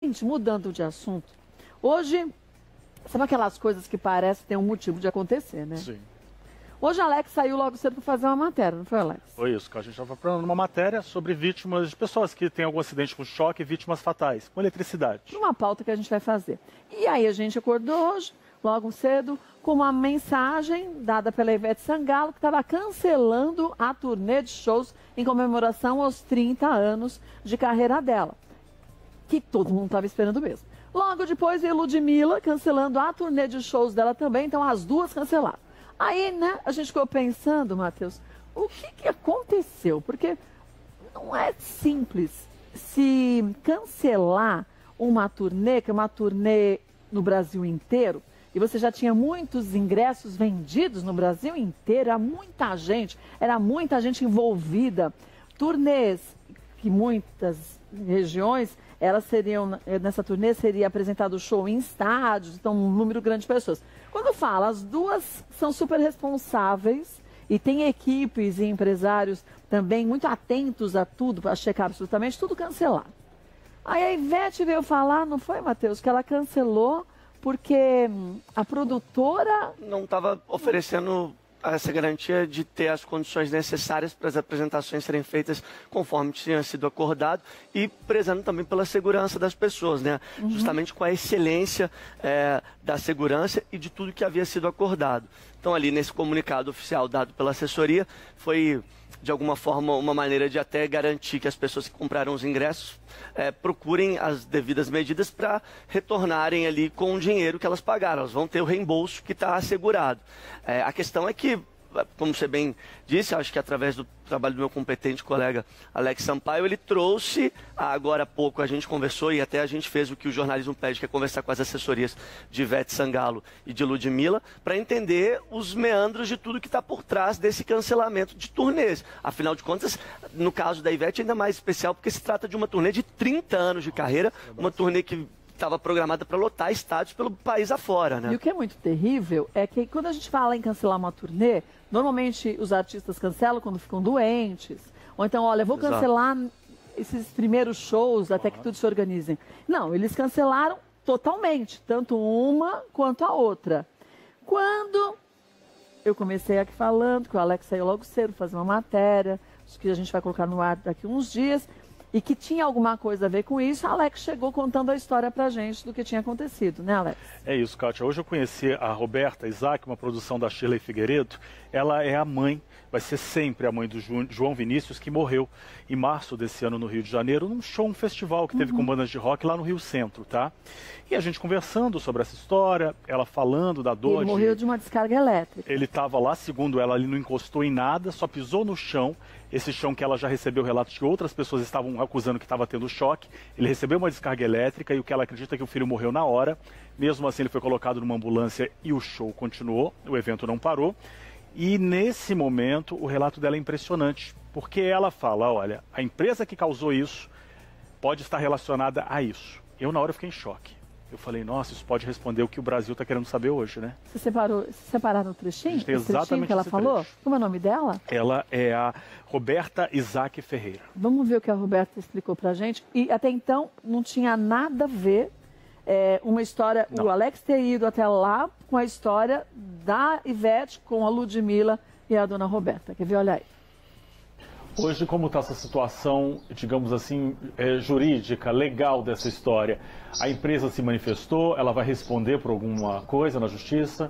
Gente, mudando de assunto, hoje, sabe aquelas coisas que parece ter um motivo de acontecer, né? Sim. Hoje a Alex saiu logo cedo para fazer uma matéria, não foi, Alex? Foi isso, que a gente estava falando uma matéria sobre vítimas de pessoas que têm algum acidente com choque e vítimas fatais, com eletricidade. Uma pauta que a gente vai fazer. E aí a gente acordou hoje, logo cedo, com uma mensagem dada pela Ivete Sangalo, que estava cancelando a turnê de shows em comemoração aos 30 anos de carreira dela. Que todo mundo estava esperando mesmo. Logo depois veio Ludmilla cancelando a turnê de shows dela também, então as duas cancelaram. Aí, né, a gente ficou pensando, Matheus, o que aconteceu? Porque não é simples se cancelar uma turnê, que é uma turnê no Brasil inteiro, e você já tinha muitos ingressos vendidos no Brasil inteiro, era muita gente envolvida. Turnês que muitas regiões, elas seriam, nessa turnê seria apresentado o show em estádios, então um número grande de pessoas. Quando eu falo, as duas são super responsáveis e tem equipes e empresários também muito atentos a tudo, para checar absolutamente tudo cancelado. Aí a Ivete veio falar, não foi, Matheus, que ela cancelou porque a produtora não estava oferecendo essa garantia de ter as condições necessárias para as apresentações serem feitas conforme tinha sido acordado e prezando também pela segurança das pessoas, né? Justamente com a excelência da segurança e de tudo que havia sido acordado. Então ali nesse comunicado oficial dado pela assessoria foi de alguma forma uma maneira de até garantir que as pessoas que compraram os ingressos procurem as devidas medidas para retornarem ali com o dinheiro que elas pagaram. Elas vão ter o reembolso que está assegurado. A questão é que, como você bem disse, acho que através do trabalho do meu competente colega Alex Sampaio, ele trouxe, agora há pouco a gente conversou e até a gente fez o que o jornalismo pede, que é conversar com as assessorias de Ivete Sangalo e de Ludmilla, para entender os meandros de tudo que está por trás desse cancelamento de turnês. Afinal de contas, no caso da Ivete, ainda mais especial, porque se trata de uma turnê de 30 anos de carreira, uma turnê que estava programada para lotar estádios pelo país afora, né? E o que é muito terrível é que quando a gente fala em cancelar uma turnê, normalmente os artistas cancelam quando ficam doentes. Ou então, olha, vou cancelar esses primeiros shows até que tudo se organizem. Não, eles cancelaram totalmente, tanto uma quanto a outra. Quando eu comecei aqui falando que o Alex saiu logo cedo fazer uma matéria, que a gente vai colocar no ar daqui uns dias, e que tinha alguma coisa a ver com isso, a Alex chegou contando a história pra gente do que tinha acontecido, né, Alex? É isso, Kátia. Hoje eu conheci a Roberta Isaac, uma produção da Shirley Figueiredo. Ela é a mãe, vai ser sempre a mãe do João Vinícius, que morreu em março desse ano no Rio de Janeiro, num show, um festival que teve com bandas de rock lá no Rio Centro, tá? E a gente conversando sobre essa história, ela falando da dor. Ele morreu de uma descarga elétrica. Ele estava lá, segundo ela, ele não encostou em nada, só pisou no chão. Esse chão que ela já recebeu relatos de que outras pessoas estavam acusando que estava tendo choque. Ele recebeu uma descarga elétrica e o que ela acredita é que o filho morreu na hora. Mesmo assim, ele foi colocado numa ambulância e o show continuou, o evento não parou. E nesse momento, o relato dela é impressionante, porque ela fala, olha, a empresa que causou isso pode estar relacionada a isso. Eu, na hora, fiquei em choque. Eu falei, nossa, isso pode responder o que o Brasil está querendo saber hoje, né? Você separaram o trechinho? Tem exatamente que ela falou? trecho. Como é o nome dela? Ela é a Roberta Isaac Ferreira. Vamos ver o que a Roberta explicou pra gente. E até então não tinha nada a ver uma história, Não. o Alex ter ido até lá com a história da Ivete com a Ludmilla e a dona Roberta. Quer ver? Olha aí. Hoje, como está essa situação, digamos assim, jurídica, legal dessa história? A empresa se manifestou, ela vai responder por alguma coisa na justiça?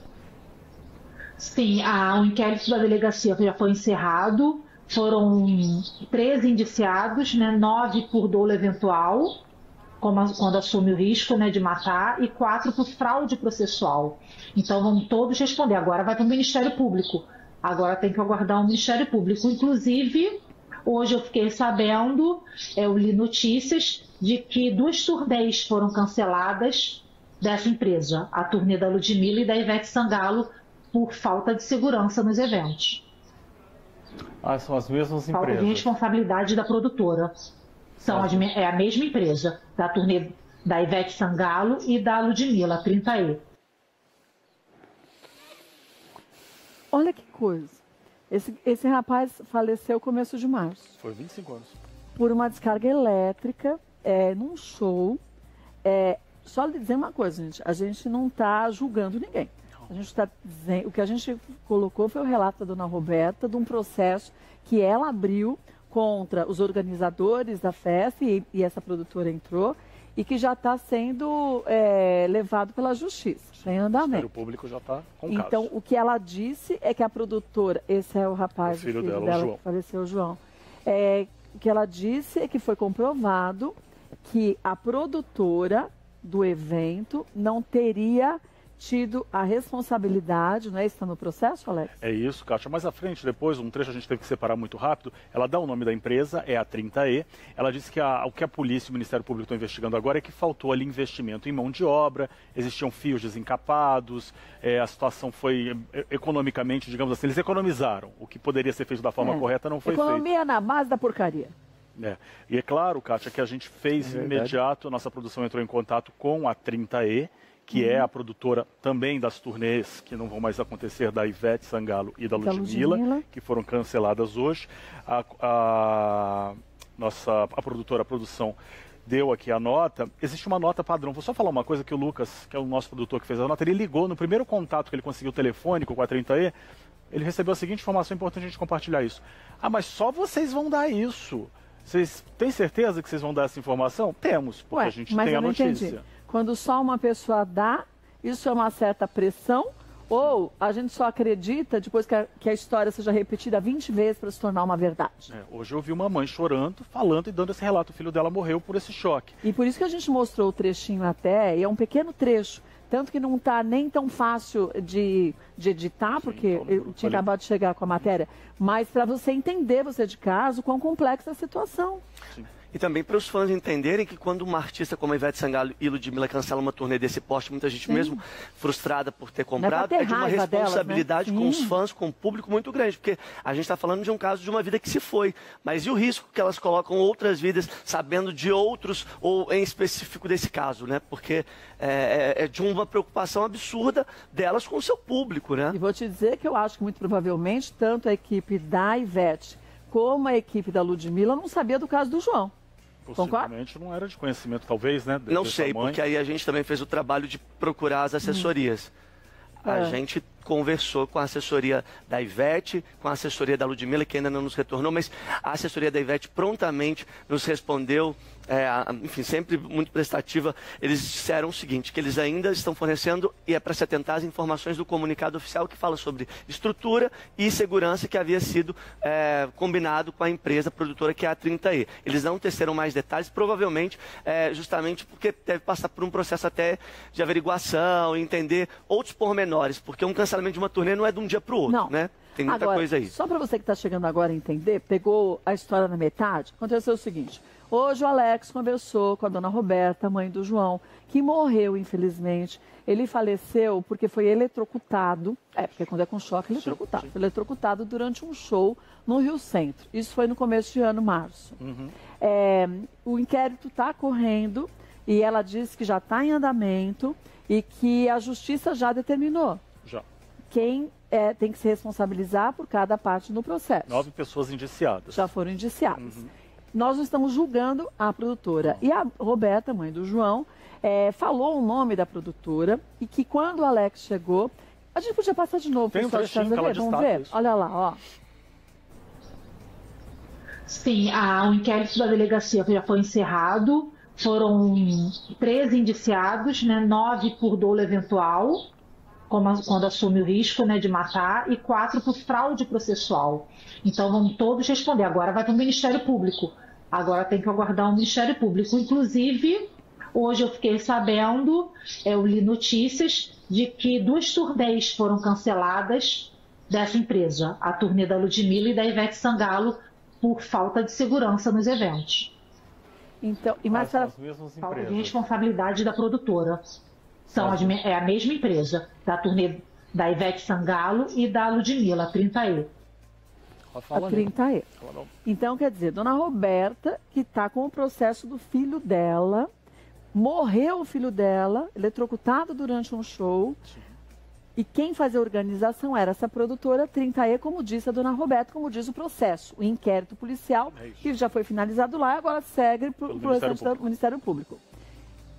Sim, o inquérito da delegacia já foi encerrado. Foram 13 indiciados, né, 9 por dolo eventual, quando assume o risco, né, de matar, e 4 por fraude processual. Então vão todos responder. Agora vai para o Ministério Público. Agora tem que aguardar o Ministério Público. Inclusive, hoje eu fiquei sabendo, eu li notícias de que 2 turnês foram canceladas dessa empresa. A turnê da Ludmilla e da Ivete Sangalo, por falta de segurança nos eventos. São as mesmas Falta empresas. de responsabilidade da produtora. É a mesma empresa, da turnê da Ivete Sangalo e da Ludmilla, 30E. Olha que coisa. Esse rapaz faleceu começo de março. Foi 25 anos. Por uma descarga elétrica, num show. Só lhe dizer uma coisa, gente. A gente não está julgando ninguém. A gente está dizendo, o que a gente colocou foi o relato da dona Roberta de um processo que ela abriu contra os organizadores da festa e essa produtora entrou e que já está sendo levado pela justiça, em andamento. O Ministério Público já está com caso. Então, o que ela disse é que a produtora, esse é o rapaz, o filho dela, o João. que faleceu, o João. O que ela disse é que foi comprovado que a produtora do evento não teria tido a responsabilidade, não é isso que está no processo, Alex? É isso, Kátia. Mais à frente, depois, um trecho a gente teve que separar muito rápido, ela dá o nome da empresa, é a 30E. Ela disse que o que a polícia e o Ministério Público estão investigando agora é que faltou ali investimento em mão de obra, existiam fios desencapados, a situação foi economicamente, digamos assim, eles economizaram. O que poderia ser feito da forma correta não foi feito. Economia na base da porcaria. E é claro, Kátia, que a gente fez imediato, nossa produção entrou em contato com a 30E, que é a produtora também das turnês que não vão mais acontecer, da Ivete Sangalo e da Ludmilla, que foram canceladas hoje. A produtora, a produção, deu aqui a nota. Existe uma nota padrão. Vou só falar uma coisa que o Lucas, que é o nosso produtor que fez a nota, ele ligou no primeiro contato que ele conseguiu telefônico com a 30E, ele recebeu a seguinte informação, importante a gente compartilhar isso. Mas só vocês vão dar isso. Vocês têm certeza que vocês vão dar essa informação? Temos, porque a gente tem a notícia. Entendi. Quando só uma pessoa dá, isso é uma certa pressão? Ou a gente só acredita depois que a história seja repetida 20 vezes para se tornar uma verdade? Hoje eu vi uma mãe chorando, falando e dando esse relato. O filho dela morreu por esse choque. E por isso que a gente mostrou o trechinho até, e é um pequeno trecho. Tanto que não está nem tão fácil de editar, porque eu tinha acabado de chegar com a matéria. Mas para você entender, você de casa, o quão complexa é a situação. Sim. E também para os fãs entenderem que quando uma artista como a Ivete Sangalo e Ludmilla cancela uma turnê desse porte, muita gente mesmo frustrada por ter comprado, é de uma responsabilidade com os fãs, com o público muito grande. Porque a gente está falando de um caso de uma vida que se foi. Mas e o risco que elas colocam outras vidas, sabendo de outros, ou em específico desse caso, né? Porque é de uma preocupação absurda delas com o seu público, né? E vou te dizer que eu acho que muito provavelmente tanto a equipe da Ivete como a equipe da Ludmilla não sabia do caso do João. Possivelmente não era de conhecimento, talvez, né? Não sei, porque aí a gente também fez o trabalho de procurar as assessorias. A gente conversou com a assessoria da Ivete, com a assessoria da Ludmilla, que ainda não nos retornou, mas a assessoria da Ivete prontamente nos respondeu, enfim, sempre muito prestativa. Eles disseram o seguinte, que eles ainda estão fornecendo, e é para se atentar às informações do comunicado oficial que fala sobre estrutura e segurança que havia sido combinado com a empresa produtora, que é a 30E. Eles não teceram mais detalhes, provavelmente justamente porque deve passar por um processo até de averiguação, entender outros pormenores, porque um cancelamento de uma turnê não é de um dia para o outro, né? Tem muita coisa aí. Só para você que está chegando agora a entender, pegou a história na metade, aconteceu o seguinte. Hoje o Alex conversou com a dona Roberta, mãe do João, que morreu, infelizmente. Ele faleceu porque foi eletrocutado, porque quando é com choque, eletrocutado. Foi eletrocutado durante um show no Rio Centro. Isso foi no começo de ano, março. O inquérito está correndo e ela disse que já está em andamento e que a justiça já determinou. Quem tem que se responsabilizar por cada parte no processo. 9 pessoas indiciadas. Já foram indiciadas. Nós não estamos julgando a produtora. E a Roberta, mãe do João, falou o nome da produtora e que quando o Alex chegou... A gente podia passar de novo. Tem um trechinho que ela Vamos ver? Isso. Olha lá, ó. Sim, o inquérito da delegacia já foi encerrado. Foram 13 indiciados, né, 9 por dolo eventual, quando assume o risco, né, de matar, e 4 por fraude processual. Então vão todos responder. Agora vai para o Ministério Público. Agora tem que aguardar o Ministério Público. Inclusive, hoje eu fiquei sabendo, eu li notícias de que 2 turnês foram canceladas dessa empresa. A turnê da Ludmilla e da Ivete Sangalo, por falta de segurança nos eventos. Então, e mais para falta de responsabilidade da produtora. É a mesma empresa, da turnê da Ivete Sangalo e da Ludmilla, a 30E. A 30E. Então, quer dizer, dona Roberta, que está com o processo do filho dela, morreu o filho dela, eletrocutado durante um show, e quem fazia a organização era essa produtora 30E, como disse a dona Roberta, como diz o processo, o inquérito policial, que já foi finalizado lá e agora segue para o Ministério Público.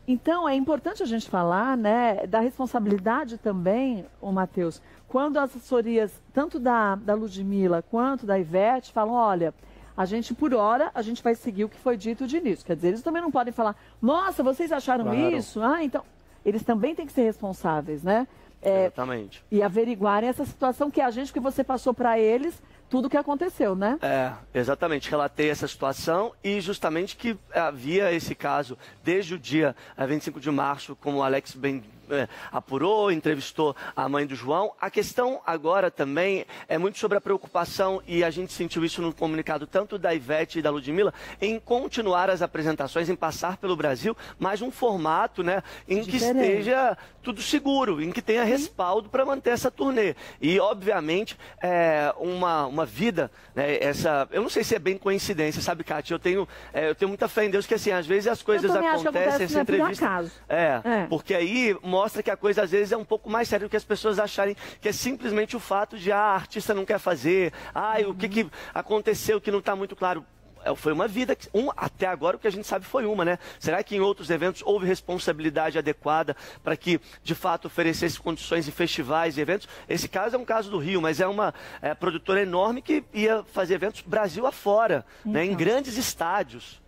Então, é importante a gente falar, né, da responsabilidade também, o Matheus, quando as assessorias, tanto da Ludmilla quanto da Ivete, falam, olha, a gente, por hora, a gente vai seguir o que foi dito de início. Quer dizer, eles também não podem falar, nossa, vocês acharam isso? Ah, então, eles também têm que ser responsáveis, né? Exatamente. E averiguarem essa situação que a gente, que você passou para eles, tudo o que aconteceu, né? Exatamente. Relatei essa situação e justamente que havia esse caso desde o dia 25 de março, como o Alex bem apurou, entrevistou a mãe do João. A questão agora também é muito sobre a preocupação, e a gente sentiu isso no comunicado tanto da Ivete e da Ludmilla, em continuar as apresentações, em passar pelo Brasil, mas um formato, né, em que esteja tudo seguro, em que tenha respaldo para manter essa turnê. E, obviamente, uma vida, né, eu não sei se é bem coincidência, sabe, Kátia? Eu tenho muita fé em Deus que, assim, às vezes as coisas acontecem, essa entrevista... Porque aí mostra que a coisa às vezes é um pouco mais séria do que as pessoas acharem, que é simplesmente o fato de a artista não quer fazer, o que aconteceu que não está muito claro. Foi uma vida, até agora o que a gente sabe foi uma, né? Será que em outros eventos houve responsabilidade adequada para que, de fato, oferecesse condições em festivais e eventos? Esse caso é um caso do Rio, mas é uma produtora enorme que ia fazer eventos Brasil afora, né? Em grandes estádios.